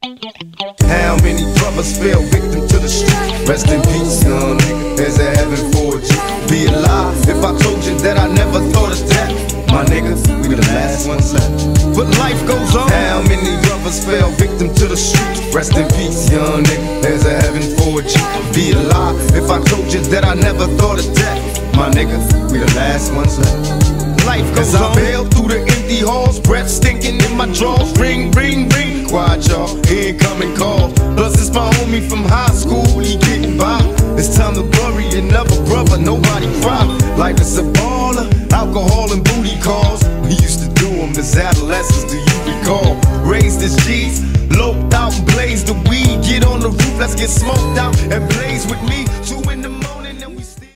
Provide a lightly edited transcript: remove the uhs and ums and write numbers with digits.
How many brothers fell victim to the street? Rest in peace, young nigga. There's a heaven for you. Be alive if I told you that I never thought of death. My niggas, we the last ones left. But life goes on. How many brothers fell victim to the street? Rest in peace, young nigga. There's a heaven for you. Be alive if I told you that I never thought of death. My niggas, we the last ones left. Life goes on. I bail through the empty halls, breath stinking in my drawers. Ring, ring, ring. Quiet, y'all. Incoming call. Plus it's my homie from high school. He getting by. It's time to bury another brother. Nobody cry. Life is a baller. Alcohol and booty calls. We used to do them as adolescents. Do you recall? Raised as G's, loped out and blazed the weed. Get on the roof, let's get smoked out and blaze with me.